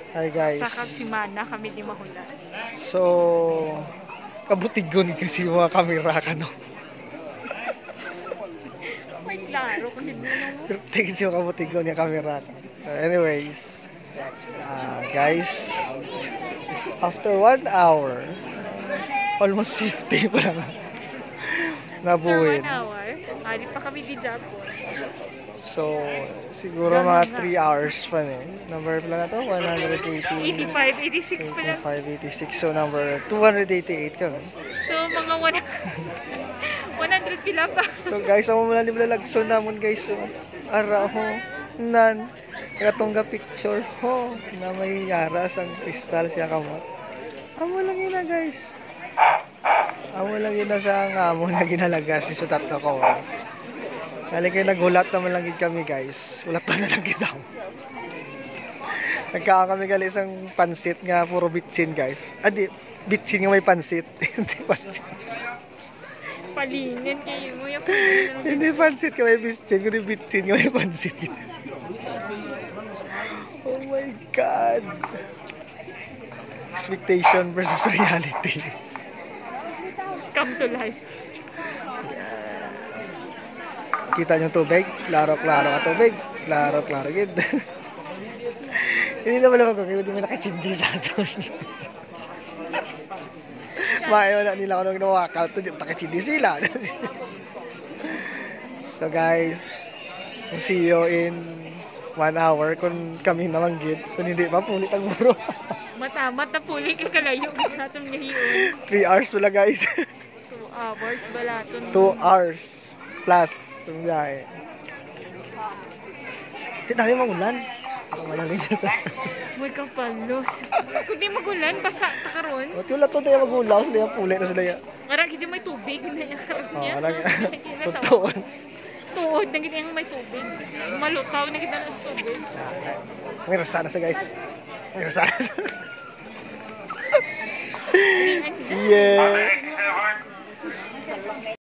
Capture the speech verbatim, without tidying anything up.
Hi guys. Sa Kasimana kami di mahula. So, kabutigon kasi mga kamera ka no. May klaro kung hindi mo. Tingin siya kabutigon yung kamera ka. So anyways, uh, guys, after one hour, almost fifty pa lang nabuhin. After one hour, hindi pa kami di Japon. So, siguro mga three hours pa eh. Number pala na to? one eighty. eighty-five, eighty-six pa lang. eighty-five, eighty-six. So, number two eighty-eight kami. So, mga one hundred pila pa. So, guys, ang mga liblagson namon guys. So, ara ho, nan, katong picture ho, na may yara sang kristal siya kamot. Amo lang yun na guys. Amo lang yun na sa amo na ginalagas sa tatlo ko. Kali kayo naghulat naman lang kami guys. Ulat na lang kita. Nagkaka kami gali isang pansit nga puro bitsin guys. Ah di, bitsin nga may pansit. Hindi pansit. Palingin kayo mo yung hindi pansit ka may bitsin. Kundi bitsin nga may pansit. Oh my God. Expectation versus reality. Come to life. Kita nyo tubig, klaro-klaro ka tubig, klaro-klaro gid. Hindi naman ako kung hindi mo nakachindi sa ato. Maayaw na nila ako nung nawakal, ito nakachindi sila. So guys, see you in one hour kung kami naman gid. Kung hindi pa, pulit ang buro. Matamat na puli ka kalayo sa atong gahiyon. three hours wala guys. two hours balaton. two hours plus. Ang biyahe. Hindi tayo magulan. Malalim siya tayo. May kapalos. Kung di magulan, basa ta karon. O, tiyula to tayo magulaw. Sila yung pulit na sila yan. Marang hindi may tubig na yung karon niya. Oo, lagi. Totoo. Tuod, na kita yung may tubig. Malutaw na kita na sa tubig. May rasa na sa guys. May rasa na sa. Yeah.